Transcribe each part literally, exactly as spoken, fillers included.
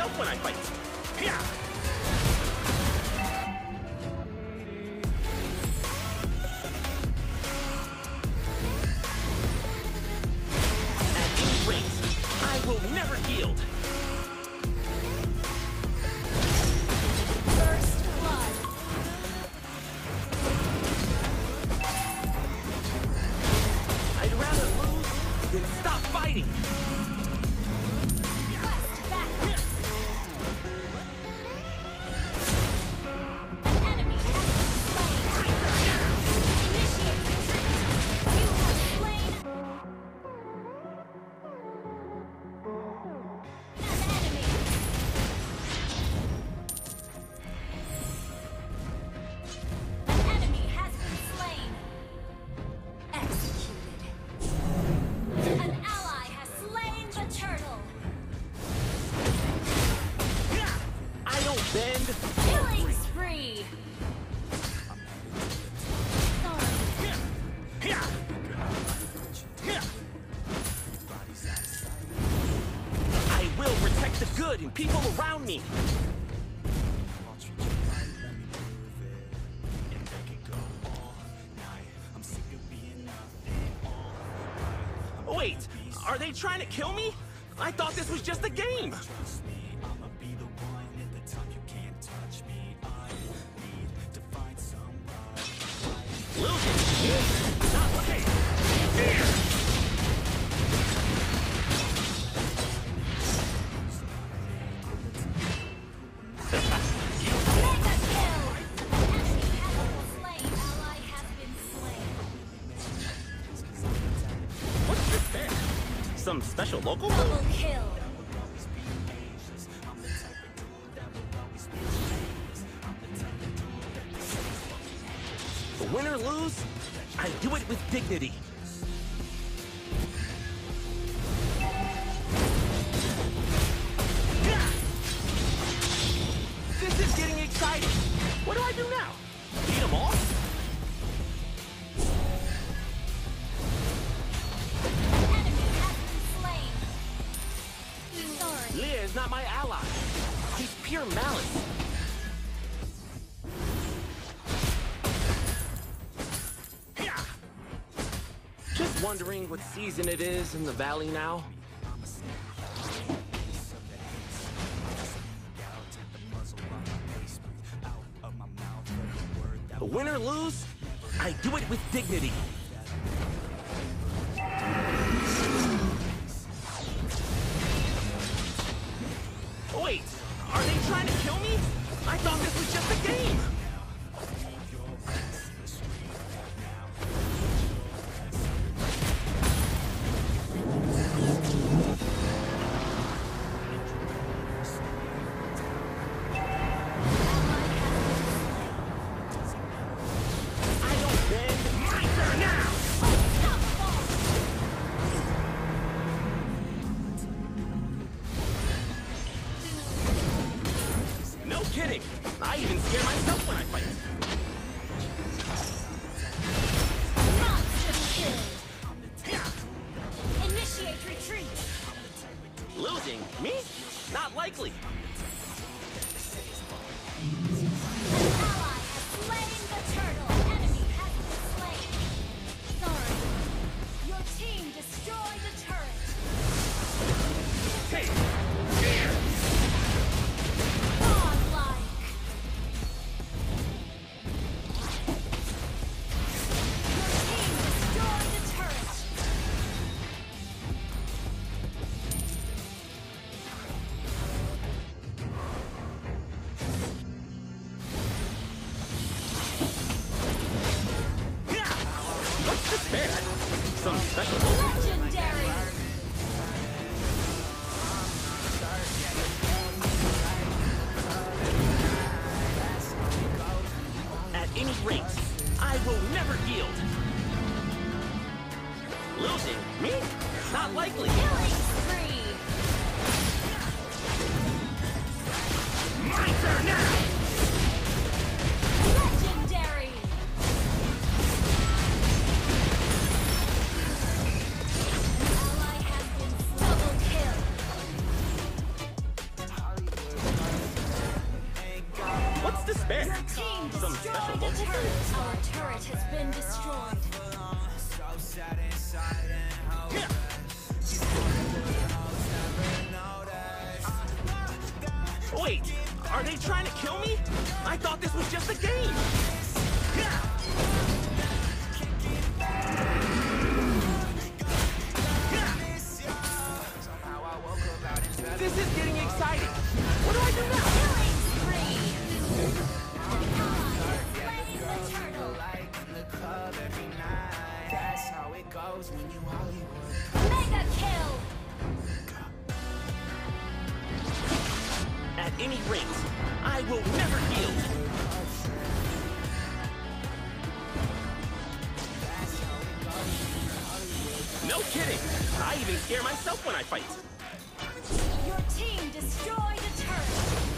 myself when I fight. Yeah. At any rate, I will never yield. First blood. I'd rather lose than stop fighting. Quest back. An enemy has been slain. Initiate retreat. You have slain an enemy. An enemy has been slain. Executed. An ally has slain the turtle. I don't bend. Killing spree. Sorry. I will protect the good and people around me. Wait, are they trying to kill me? I thought this was just a game. Losing? Not okay. Here. Mega kill. Enemy has been slain. Ally has been slain. What's this there? Some special local Double move? kill. Win or lose, I do it with dignity. This is getting exciting. What do I do now? Beat them all? Enemy has been slain. Sorry. Leah is not my ally. He's pure malice. Just wondering what season it is in the valley now. Win or lose, I do it with dignity. Wait, are they trying to kill me? I thought this was just a game. I don't bend. My turn now. No kidding. I even scare myself when I fight. Monster kill. Initiate retreat. Losing? Me? Not likely. An ally has slain the turtle. Enemy has been slain. Sorry. Your team destroyed the turret. Hey! Here! Godlike. Your team destroyed the turret. What's this bear? Some special move? Legendary. At any rate, I will never yield. Losing? Me? Not likely. Killing spree. My turn now! Legendary. Ally has been double kill. Wait, are they trying to kill me? I thought this was just a game. This is getting exciting. What do I do now? Killing spree. Slaying the turtle. That's how it goes when you Hollywood. Mega kill. At any rate, I will never yield. No kidding. I even scare myself when I fight. Your team destroyed a turret.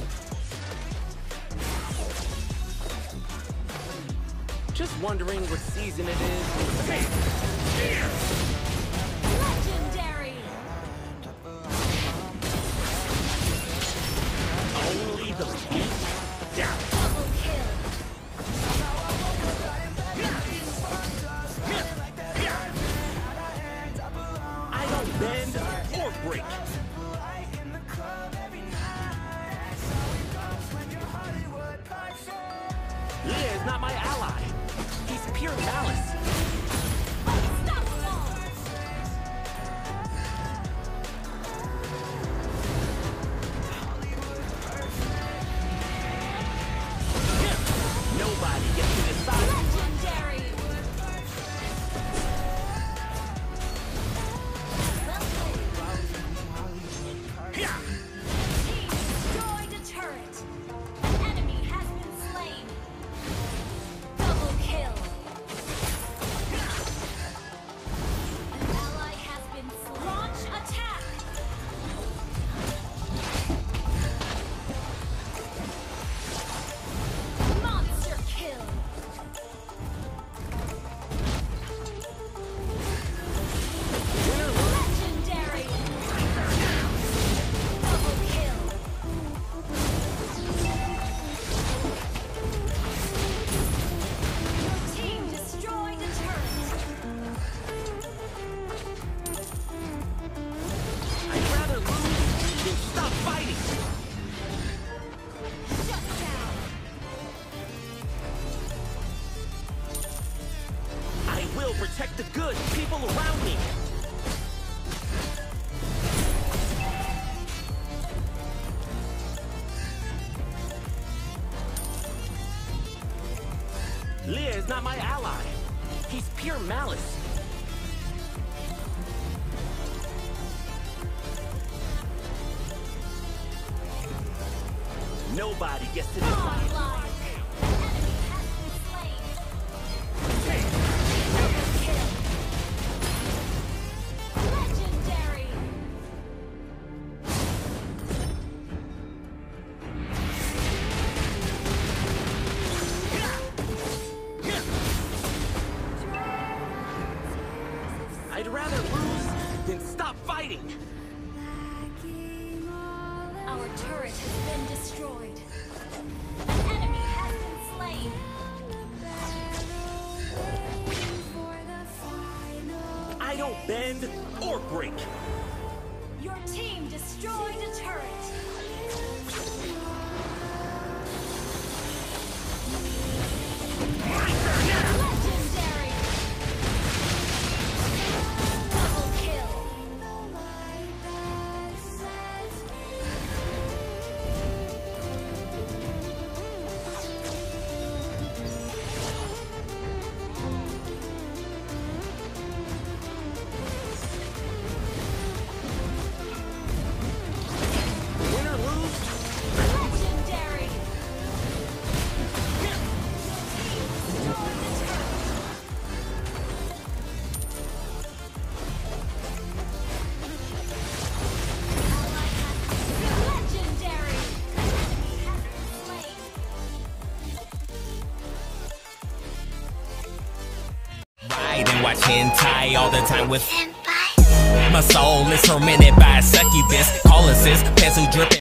Just wondering what season it is. Hey, here! Legendary. Only the beat down. Double kill. I don't bend or break. Leah is not my ally. He's pure malice. Unstoppable. Nobody gets to decide. Legendary. Well played. Yeah. Team destroyed a turret. An enemy has been slain. Double kill. An ally has been slain. Launch attack. Monster kill. Legendary. Double kill. Your team destroyed a turret. I'd rather lose than stop fighting. Shut down. I will protect the good people around me. Leah is not my ally. He's pure malice. Nobody gets to decide. Godlike. An enemy has been slain. Double kill. Legendary. I'd rather lose than stop fighting. Our turret has been destroyed. An enemy has been slain. I don't bend or break. Your team destroyed a turret. Legendary. Double kill. Win or lose, Legendary. Your team destroyed a turret. Ally has been legendary. An enemy has been slain. Ride and watch hentai all the time with My soul is tormented by a succubus. Call assist, pencil dripping.